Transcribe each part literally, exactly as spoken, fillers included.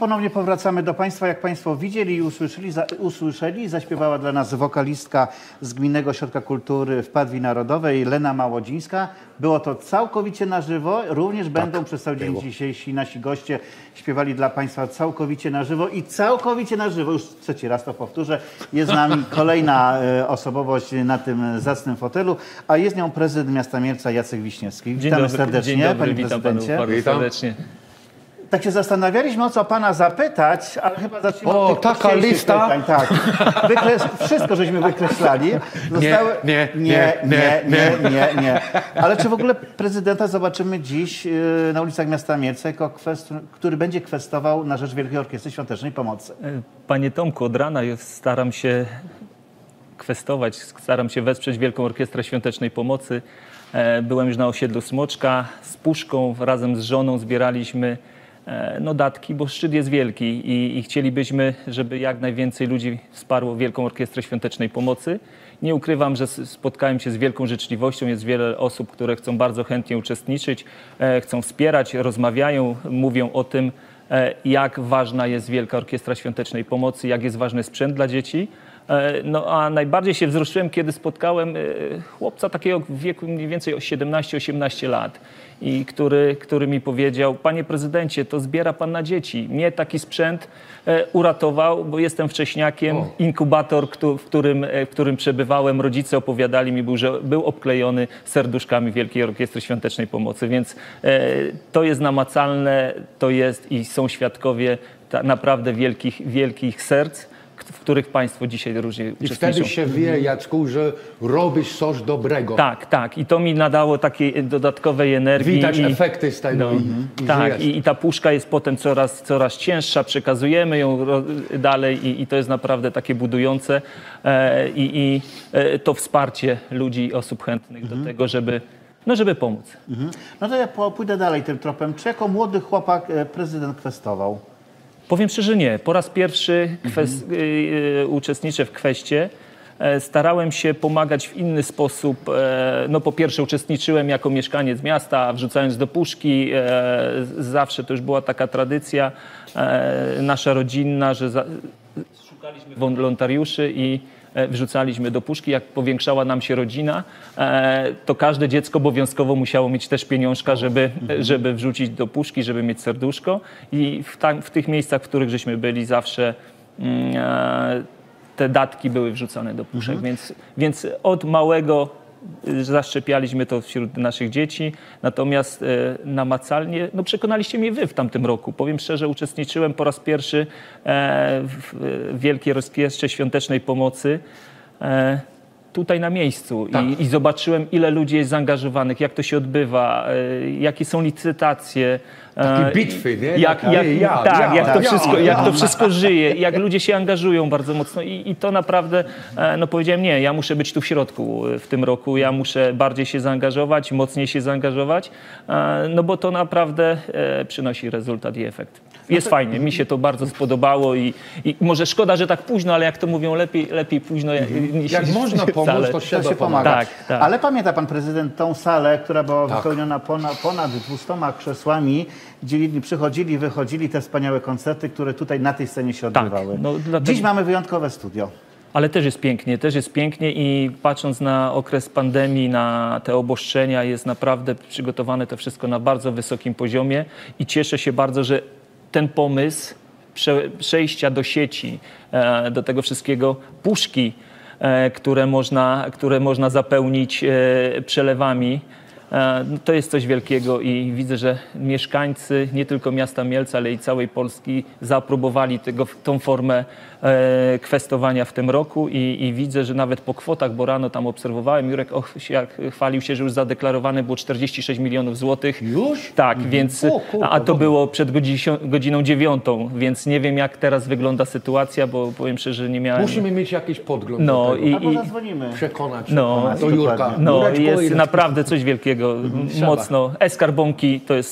ponownie powracamy do Państwa. Jak Państwo widzieli i usłyszeli, za, usłyszeli, zaśpiewała dla nas wokalistka z Gminnego Ośrodka Kultury w Padwi Narodowej, Lena Małodzińska. Było to całkowicie na żywo. Również tak, będą przez cały dzień dzisiejsi nasi goście śpiewali dla Państwa całkowicie na żywo. I całkowicie na żywo, już trzeci raz to powtórzę, jest z nami kolejna e, osobowość na tym zacnym fotelu, a jest nią prezydent miasta Mielca Jacek Wiśniewski. Witamy dobry, serdecznie, dzień dobry, panie witam prezydencie. Panu bardzo serdecznie. Tak się zastanawialiśmy, o co pana zapytać, ale chyba zaczniemy o, od tych taka lista. Pytań. Tak. Wykres... Wszystko żeśmy wykreślali. Zostały... Nie, nie, nie, nie, nie, nie, nie. Ale czy w ogóle prezydenta zobaczymy dziś na ulicach miasta Mielca, jako kwest... który będzie kwestował na rzecz Wielkiej Orkiestry Świątecznej Pomocy? Panie Tomku, od rana staram się kwestować, staram się wesprzeć Wielką Orkiestrę Świątecznej Pomocy. Byłem już na osiedlu Smoczka z Puszką, razem z żoną zbieraliśmy no, datki, bo szczyt jest wielki i, i chcielibyśmy, żeby jak najwięcej ludzi wsparło Wielką Orkiestrę Świątecznej Pomocy. Nie ukrywam, że spotkałem się z wielką życzliwością. Jest wiele osób, które chcą bardzo chętnie uczestniczyć, e, chcą wspierać, rozmawiają, mówią o tym, e, jak ważna jest Wielka Orkiestra Świątecznej Pomocy, jak jest ważny sprzęt dla dzieci. No a najbardziej się wzruszyłem, kiedy spotkałem chłopca takiego w wieku mniej więcej siedemnaście osiemnaście lat, i który, który mi powiedział: panie prezydencie, to zbiera pan na dzieci. Mnie taki sprzęt uratował, bo jestem wcześniakiem. O. Inkubator, w którym, w którym przebywałem, rodzice opowiadali mi, że był obklejony serduszkami Wielkiej Orkiestry Świątecznej Pomocy, więc to jest namacalne, to jest i są świadkowie naprawdę wielkich, wielkich serc, w których Państwo dzisiaj różnie uczestniczą. I wtedy się wie, Jacku, że robisz coś dobrego. Tak, tak. I to mi nadało takiej dodatkowej energii. Widać i, efekty z tego. No, i, i tak, i, i ta puszka jest potem coraz, coraz cięższa, przekazujemy ją dalej i, i to jest naprawdę takie budujące e, i, i e, to wsparcie ludzi i osób chętnych mhm. do tego, żeby, no, żeby pomóc. Mhm. No to ja pójdę dalej tym tropem. Czy jako młody chłopak prezydent kwestował? Powiem szczerze, nie. Po raz pierwszy kwest, mhm. y, y, uczestniczę w kweście. E, starałem się pomagać w inny sposób. E, no po pierwsze uczestniczyłem jako mieszkaniec miasta, wrzucając do puszki. E, zawsze to już była taka tradycja e, nasza rodzinna, że za, szukaliśmy wolontariuszy i wrzucaliśmy do puszki. Jak powiększała nam się rodzina, to każde dziecko obowiązkowo musiało mieć też pieniążka, żeby, żeby wrzucić do puszki, żeby mieć serduszko. I w, ta, w tych miejscach, w których żeśmy byli, zawsze te datki były wrzucane do puszek. Mhm. Więc, więc od małego zaszczepialiśmy to wśród naszych dzieci, natomiast e, namacalnie, no przekonaliście mnie wy w tamtym roku. Powiem szczerze, uczestniczyłem po raz pierwszy e, w, w Wielkiej Orkiestrze Świątecznej Pomocy e, tutaj na miejscu tak. I, i zobaczyłem, ile ludzi jest zaangażowanych, jak to się odbywa, e, jakie są licytacje. Takie bitwy, nie? Jak, jak, ja, tak, ja, jak, ja, to wszystko, ja, jak ja. to wszystko żyje, jak ludzie się angażują bardzo mocno i, i to naprawdę, no powiedziałem, nie, ja muszę być tu w środku w tym roku, ja muszę bardziej się zaangażować, mocniej się zaangażować, no bo to naprawdę przynosi rezultat i efekt. Jest no to... fajnie, mi się to bardzo spodobało i, i może szkoda, że tak późno, ale jak to mówią, lepiej, lepiej późno niż jak można pomóc, to trzeba się pomagać. Tak, tak. Ale pamięta pan prezydent tą salę, która była tak. wypełniona ponad, ponad dwustoma krzesłami, gdzie przychodzili, wychodzili te wspaniałe koncerty, które tutaj na tej scenie się odbywały. Tak, no, dlatego... Dziś mamy wyjątkowe studio. Ale też jest pięknie, też jest pięknie i patrząc na okres pandemii, na te obostrzenia, jest naprawdę przygotowane to wszystko na bardzo wysokim poziomie i cieszę się bardzo, że ten pomysł prze, przejścia do sieci, e, do tego wszystkiego, puszki, e, które, można, które można zapełnić e, przelewami, No to jest coś wielkiego i widzę, że mieszkańcy nie tylko miasta Mielca, ale i całej Polski zaaprobowali tego, tą formę e, kwestowania w tym roku i, i widzę, że nawet po kwotach, bo rano tam obserwowałem, Jurek och, jak chwalił się, że już zadeklarowane było czterdzieści sześć milionów złotych. Już? Tak, mhm. więc, o, kurwa, a to było przed godziną, godziną dziewiątą, więc nie wiem, jak teraz wygląda sytuacja, bo powiem szczerze, że nie miałem... Musimy mieć jakiś podgląd no, do tego. I, Albo zadzwonimy. Przekonać, no, do Jurka. No, Jureczko, jest jest naprawdę coś wielkiego, mocno. E-skarbonki to jest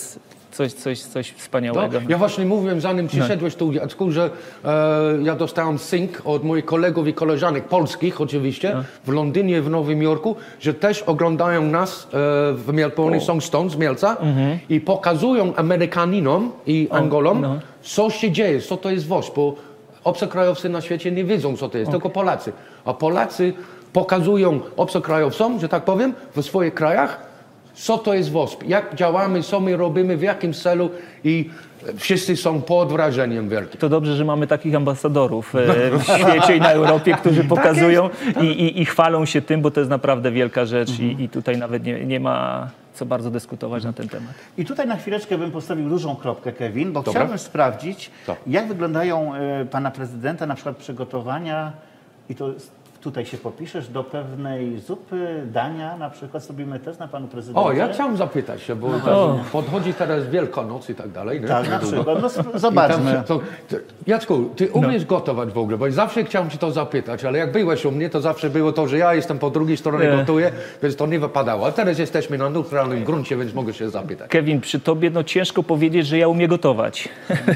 coś, coś, coś wspaniałego. Ja właśnie mówiłem, zanim przyszedłeś tu, Jacku, że e, ja dostałem sync od moich kolegów i koleżanek polskich oczywiście, No. w Londynie, w Nowym Jorku, że też oglądają nas e, w Melbourne, są stąd, z Mielca i pokazują Amerykaninom i Angolom, no. co się dzieje, co to jest W O S P, bo obcokrajowcy na świecie nie wiedzą, co to jest, tylko Polacy. A Polacy pokazują obcokrajowcom, że tak powiem, w swoich krajach, co to jest W O S P, jak działamy, co my robimy, w jakim celu i wszyscy są pod wrażeniem wielkim. To dobrze, że mamy takich ambasadorów e, w świecie i na Europie, którzy pokazują i, i, i chwalą się tym, bo to jest naprawdę wielka rzecz i, i tutaj nawet nie, nie ma co bardzo dyskutować na ten temat. I tutaj na chwileczkę bym postawił dużą kropkę, Kevin, bo Dobra. chciałbym sprawdzić, Co? jak wyglądają e, pana prezydenta na przykład przygotowania, i to s- tutaj się popiszesz, do pewnej zupy, dania na przykład. Zrobimy test na panu prezydencie. O, ja chciałem zapytać się, bo O. podchodzi teraz Wielkanoc i tak dalej. Nie? Tak, na Niedługo. przykład. No sp- I tam zobaczmy. się- to, to, Jacku, ty umiesz gotować w ogóle, bo zawsze chciałem cię to zapytać, ale jak byłeś u mnie, to zawsze było to, że ja jestem po drugiej stronie Nie. gotuję, więc to nie wypadało. A teraz jesteśmy na neutralnym gruncie, więc mogę się zapytać. Kevin, przy tobie no ciężko powiedzieć, że ja umiem gotować.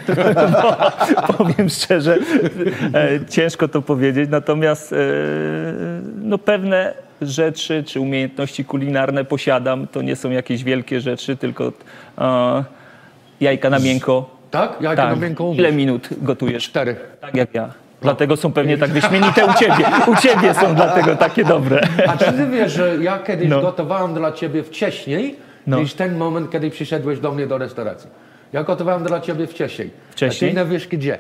Bo, powiem szczerze, e, ciężko to powiedzieć, natomiast e, no pewne rzeczy czy umiejętności kulinarne posiadam. To nie są jakieś wielkie rzeczy, tylko e, jajka na miękko. Tak? Ja Tak. na miękko umiesz. Ile minut gotujesz? Cztery. Tak jak ja. Dlatego są pewnie tak wyśmienite u ciebie. U ciebie są dlatego takie dobre. A czy ty wiesz, że ja kiedyś No. gotowałem dla ciebie wcześniej, No. niż ten moment, kiedy przyszedłeś do mnie do restauracji? Ja gotowałem dla ciebie wcześniej. Wcześniej? A ty nie wiesz gdzie.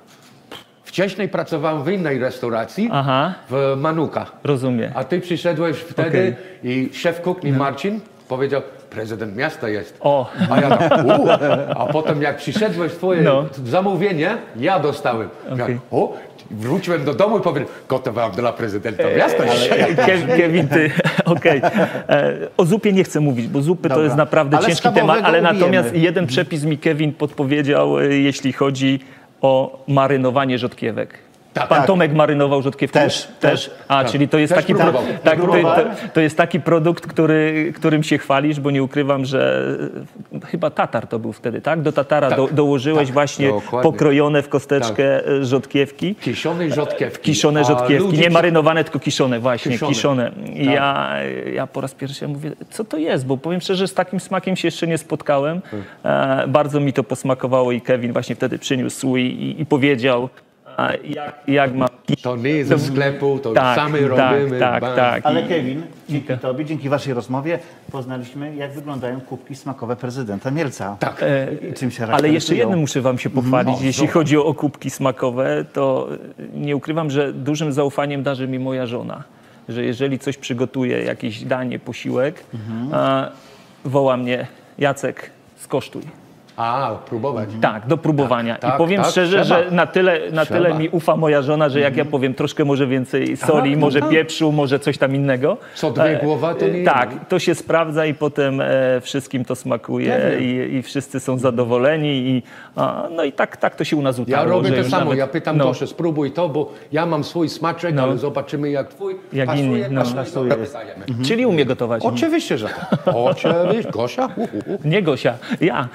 Wcześniej pracowałem w innej restauracji, Aha, w Manuka. rozumiem. A ty przyszedłeś wtedy Okej. i szef kuchni Marcin powiedział, prezydent miasta jest. O, A ja tak, u, a potem jak przyszedłeś twoje No. zamówienie, ja dostałem. Ja, Okej. o, wróciłem do domu i powiedziałem, gotowałem dla prezydenta miasta. Ke- Kevin, ty, okej. E, O zupie nie chcę mówić, bo zupy to Dobra. jest naprawdę Ale ciężki schabowego temat, ale ubijemy. natomiast jeden przepis mi Kevin podpowiedział, e, jeśli chodzi o marynowanie rzodkiewek. Tak, Pan tak. Tomek marynował rzodkiewki? Też, też. A, czyli to jest Też taki pro, próbował. tak, to, to, Próbowałem. to jest taki produkt, który, którym się chwalisz, bo nie ukrywam, że e, chyba tatar to był wtedy, tak? Do tatara Tak, do, dołożyłeś tak, właśnie dokładnie. pokrojone w kosteczkę e, rzodkiewki. Kiszone rzodkiewki. Kiszone A rzodkiewki, ludzie nie przy- marynowane, tylko kiszone, właśnie, Kiszone. kiszone. I Tak. ja, ja po raz pierwszy mówię, co to jest, bo powiem szczerze, z takim smakiem się jeszcze nie spotkałem. E, bardzo mi to posmakowało i Kevin właśnie wtedy przyniósł i, i, i powiedział, e, jak, jak ma... To nie jest ze sklepu, to Tak, sami tak, robimy. tak, bam. tak. Ale I- Kevin, dzięki tobie, dzięki waszej rozmowie poznaliśmy, jak wyglądają kubki smakowe prezydenta Mielca. Tak. E, I czym się Ale charakteryzują. jeszcze jednym muszę wam się pochwalić. O, Jeśli zobacz. chodzi o kubki smakowe, to nie ukrywam, że dużym zaufaniem darzy mi moja żona. Że jeżeli coś przygotuje, jakieś danie, posiłek, a, woła mnie, Jacek, skosztuj. A, próbować. Tak, do próbowania. tak, I powiem tak, szczerze, trzeba. że na tyle, na Trzeba. tyle mi ufa moja żona, że jak ja powiem troszkę może więcej soli, Tak, może tak. pieprzu, może coś tam innego. Co dwie głowa, to nie e, Tak, jedno. to się sprawdza i potem e, wszystkim to smakuje Ja wiem. i, i wszyscy są zadowoleni. I, a, no i tak, tak to się u nas Ja utarło. robię że to już samo, nawet- ja pytam no, proszę, spróbuj to, bo ja mam swój smaczek, No. ale zobaczymy jak twój Jak pasuje, inni, no. pasuje, Pasuje. to dostajemy. Czyli umie gotować. Oczywiście, że tak. Oczywiście, Gosia? Uh, uh, uh. Nie Gosia, ja.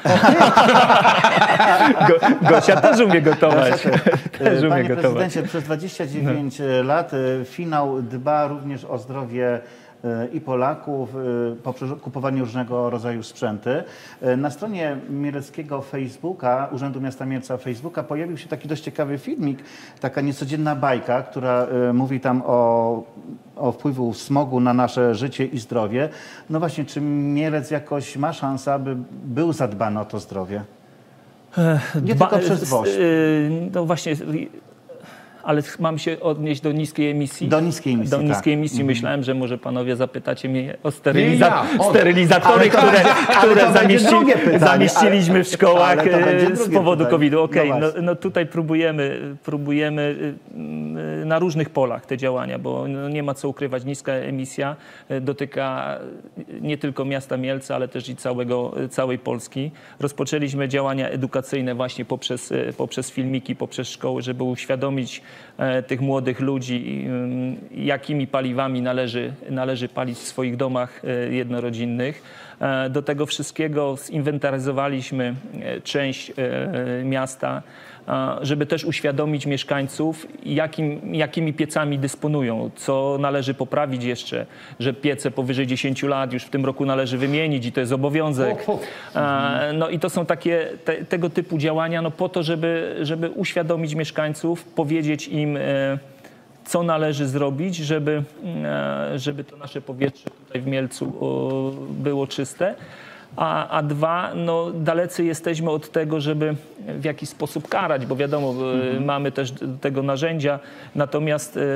Go, Gosia też umie gotować. Też umie Panie gotować. prezydencie, przez dwadzieścia dziewięć lat e, finał dba również o zdrowie e, i Polaków e, poprzez kupowanie różnego rodzaju sprzęty. E, Na stronie mieleckiego Facebooka, Urzędu Miasta Mielca Facebooka, pojawił się taki dość ciekawy filmik, taka niecodzienna bajka, która e, mówi tam o, o wpływu smogu na nasze życie i zdrowie. No właśnie, czy Mielec jakoś ma szansę, aby był zadbany o to zdrowie? Nie Dba- tylko przez s- W O S P. y, No właśnie, y, ale mam się odnieść do niskiej emisji. Do niskiej emisji, Do tak. niskiej emisji. Myślałem, że może panowie zapytacie mnie o Nie steryliza- ja, o- sterylizatory, ale to które, będzie- ale które to będzie zamieści, drugie pytanie, zamieściliśmy w ale- szkołach ale to będzie y, z drugie powodu pytanie. kowida. Okej, No no, właśnie. no tutaj próbujemy, próbujemy y, y, na różnych polach te działania, bo no nie ma co ukrywać. Niska emisja y, dotyka nie tylko miasta Mielca, ale też i całego, całej Polski. Rozpoczęliśmy działania edukacyjne właśnie poprzez, y, poprzez filmiki, poprzez szkoły, żeby uświadomić e, tych młodych ludzi, ym, jakimi paliwami należy, należy palić w swoich domach e, jednorodzinnych. e, do tego wszystkiego zinwentaryzowaliśmy e, część e, miasta, żeby też uświadomić mieszkańców, jakim, jakimi piecami dysponują, co należy poprawić jeszcze, że piece powyżej dziesięciu lat już w tym roku należy wymienić i to jest obowiązek. No i to są takie te, tego typu działania no po to, żeby, żeby uświadomić mieszkańców, powiedzieć im, co należy zrobić, żeby, żeby to nasze powietrze tutaj w Mielcu było czyste. A, a dwa, no dalecy jesteśmy od tego, żeby w jakiś sposób karać, bo wiadomo, mhm. mamy też do tego narzędzia, natomiast e,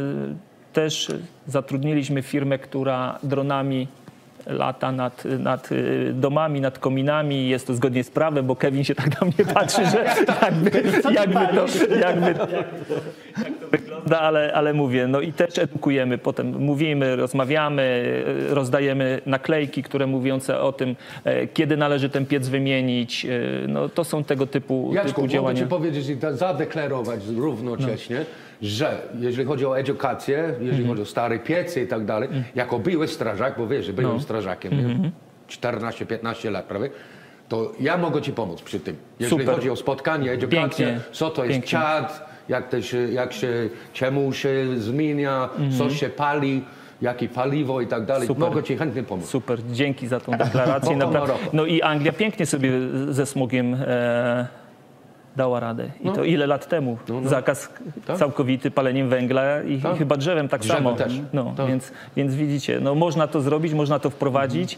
też zatrudniliśmy firmę, która dronami lata nad, nad domami, nad kominami. Jest to zgodnie z prawem, bo Kevin się tak na mnie patrzy, że jakby, jakby, to, jakby, to, jak to wygląda, ale, ale mówię, no i też edukujemy, potem mówimy, rozmawiamy, rozdajemy naklejki, które mówiące o tym, kiedy należy ten piec wymienić. No to są tego typu, Jacku, typu działania. Jacku, mogę ci powiedzieć i zadeklarować równocześnie, no. że jeżeli chodzi o edukację, jeżeli mm. chodzi o stare piece i tak dalej, mm. jako były strażak, bo wiesz, że byłem no. strażakiem, mm-hmm. czternaście piętnaście lat prawie, to ja mogę ci pomóc przy tym. Jeżeli Super. chodzi o spotkanie, edukację, Pięknie. co to jest Pięknie. czad, jak, to się, jak się, czemu się zmienia, mm-hmm. co się pali, jakie paliwo i tak dalej. Super. Mogę ci chętnie pomóc. Super, dzięki za tą deklarację. Naprawdę. No i Anglia pięknie sobie ze smogiem e, dała radę. I no. to ile lat temu? No, no. Zakaz tak? całkowity paleniem węgla i tak? chyba drzewem tak Drzewem samo. też. No, tak. więc, więc widzicie, no, można to zrobić, można to wprowadzić,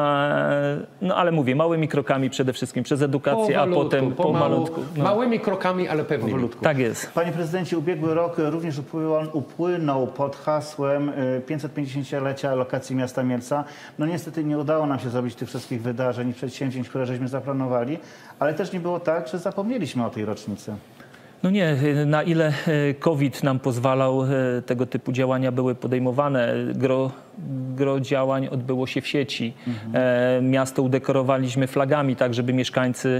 e, no ale mówię, małymi krokami przede wszystkim, przez edukację, malutku, a potem po, po malutku. No. Małymi krokami, ale pewnie. Tak jest. Panie prezydencie, ubiegły rok również upłynął, upłynął pod hasłem pięćset pięćdziesięciolecia lokacji miasta Mielca. No niestety nie udało nam się zrobić tych wszystkich wydarzeń i przedsięwzięć, które żeśmy zaplanowali, ale też nie było tak, że zapomnieliśmy o tej rocznicy. No nie, na ile COVID nam pozwalał, tego typu działania były podejmowane. Gro, gro działań odbyło się w sieci. Mhm. Miasto udekorowaliśmy flagami, tak żeby mieszkańcy,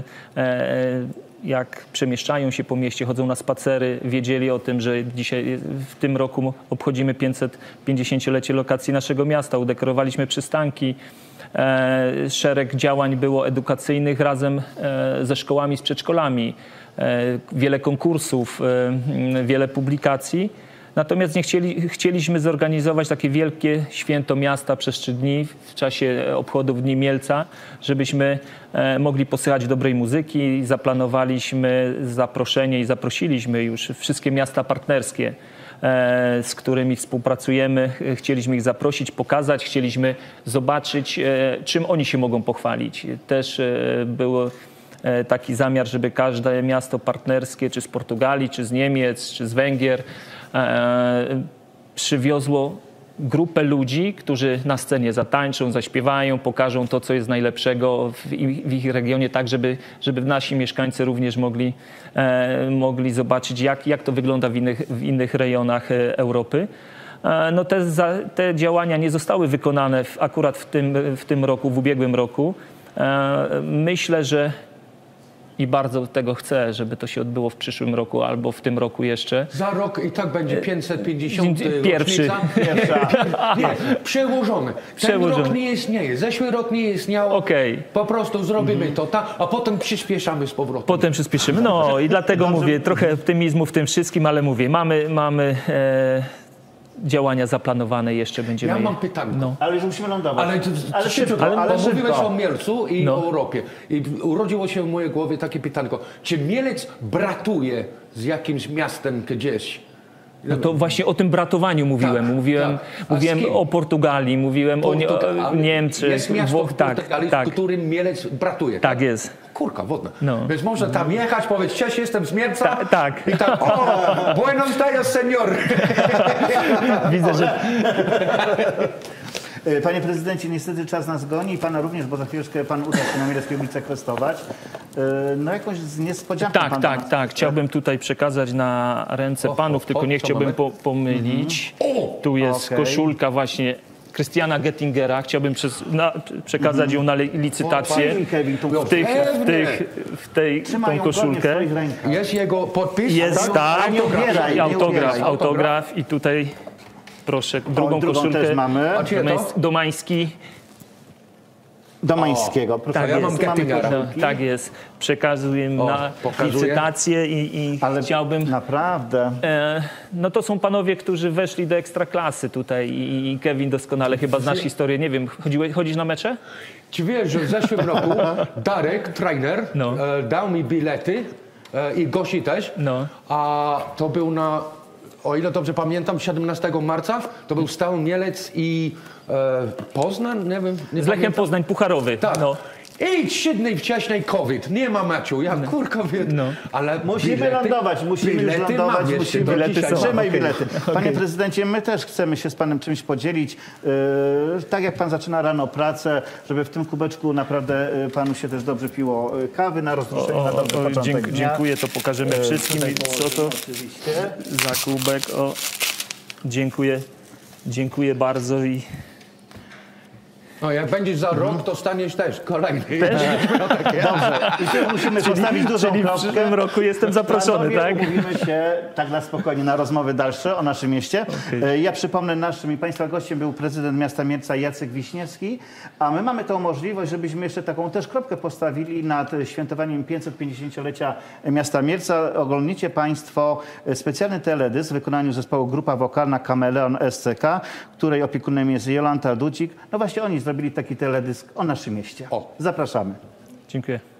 jak przemieszczają się po mieście, chodzą na spacery, wiedzieli o tym, że dzisiaj w tym roku obchodzimy pięćset pięćdziesięciolecie lokacji naszego miasta. Udekorowaliśmy przystanki. Szereg działań było edukacyjnych razem ze szkołami, z przedszkolami. Wiele konkursów, wiele publikacji. Natomiast nie chcieli, chcieliśmy zorganizować takie wielkie święto miasta przez trzy dni w czasie obchodów Dni Mielca, żebyśmy mogli posłuchać dobrej muzyki. Zaplanowaliśmy zaproszenie i zaprosiliśmy już wszystkie miasta partnerskie, z którymi współpracujemy. Chcieliśmy ich zaprosić, pokazać, chcieliśmy zobaczyć, czym oni się mogą pochwalić. Też było taki zamiar, żeby każde miasto partnerskie, czy z Portugalii, czy z Niemiec, czy z Węgier, przywiozło grupę ludzi, którzy na scenie zatańczą, zaśpiewają, pokażą to, co jest najlepszego w ich, w ich regionie, tak żeby, żeby nasi mieszkańcy również mogli, e, mogli zobaczyć, jak, jak to wygląda w innych, w innych rejonach Europy. E, no te, za, te działania nie zostały wykonane w, akurat w tym, w tym roku, w ubiegłym roku. E, myślę, że i bardzo tego chcę, żeby to się odbyło w przyszłym roku albo w tym roku jeszcze. Za rok i tak będzie pięćset pięćdziesiąt Pierwszy. Pierwsza. Nie, przełożone. Ten Przełożony. rok nie istnieje, zeszły rok nie istniał. Okay. Po prostu zrobimy to, tak, a potem przyspieszamy z powrotem. Potem przyspieszymy. No i dlatego Dobrze. mówię, trochę optymizmu w tym wszystkim, ale mówię, mamy, mamy e, działania zaplanowane, jeszcze będziemy... Ja mam pytanie. No. Ale już musimy lądować. Ale, ale szybko, ale, ale bo szybko. mówiłeś o Mielcu i No. o Europie. I urodziło się w mojej głowie takie pytanko. Czy Mielec bratuje z jakimś miastem gdzieś? No to właśnie o tym bratowaniu mówiłem. Tak, mówiłem tak. mówiłem z kim? o Portugalii, mówiłem Portugal- o, o Niemczech, Jest miasto Włoch, w tak, Portugalii, tak, w którym Mielec bratuje. tak jest. Kurka wodna. No. Więc można tam jechać, powiedzieć, cześć, jestem z Mielca. Ta, tak. I tak, o, buenos dias, senior. Widzę, że... Panie prezydencie, niestety czas nas goni i pana również, bo za chwileczkę pan uda się na Mieleckiej ulicy kwestować. No jakąś z niespodzianką Tak, pan tak, nas... tak. Chciałbym tutaj przekazać na ręce O, panów, o, tylko o, nie co chciałbym mamy? po, pomylić. O! Tu jest Okej. koszulka właśnie Christiana Gettingera. Chciałbym przez, na, przekazać ją na li- licytację. Fajnie, Kevin, tu W, tych, w, tych, w tej Trzymają tą godnie w koszulkę swoich rękach. Jest jego podpis? jest tak, nie ubieraj, nie autograf, ubieraj. autograf i tutaj proszę drugą, drugą koszulkę. też mamy. A czyje to? Domański. Domańskiego. Proszę, Tak ja jest. mam Gettingera. No, tak jest. Przekazuję im O, na pokazuję. licytację i, i Ale chciałbym... naprawdę. E, no to są panowie, którzy weszli do ekstraklasy tutaj i, i Kevin doskonale chyba znasz historię. Nie wiem, chodziłeś, chodzisz na mecze? Czy wiesz, że w zeszłym roku Darek, trener, No. e, dał mi bilety e, i Gosi też, No. a to był na, o ile dobrze pamiętam, siedemnastego marca, to był Stal Mielec i e, Poznań, nie wiem. Nie Z Lechem pamiętam. Poznań pucharowy. Tak. No. I trzy dni wcześniej COVID, nie ma meczu, ja kurka wiem, No. ale Musimy bilety, lądować, musimy już bilety lądować, mam jeszcze musimy do bilety dzisiaj. są. Trzymaj okej. bilety. Panie prezydencie, my też chcemy się z panem czymś podzielić. Yy, tak jak pan zaczyna rano pracę, żeby w tym kubeczku naprawdę yy, panu się też dobrze piło yy, kawy na rozruszenie, na dobry początek dziękuję, dnia. dziękuję, to pokażemy Yy, wszystkim. tutaj Co położymy to Oczywiście. za kubek? O, dziękuję, dziękuję bardzo i No jak będziesz za rok, to staniesz też kolejny. Dobrze. I tu musimy postawić dużą czyli w kropkę. przyszłym roku jestem zaproszony, Panowie, tak? Umówimy się tak na spokojnie na rozmowy dalsze o naszym mieście. E, Ja przypomnę, naszym i państwa gościem był prezydent miasta Mielca Jacek Wiśniewski, a my mamy tą możliwość, żebyśmy jeszcze taką też kropkę postawili nad świętowaniem pięćsetpięćdziesięciolecia miasta Mielca. Oglądniecie państwo specjalny teledysk w wykonaniu zespołu Grupa Wokalna Kameleon S C K, której opiekunem jest Jolanta Dudzik. No właśnie oni zrobili taki teledysk o naszym mieście. O. Zapraszamy. Dziękuję.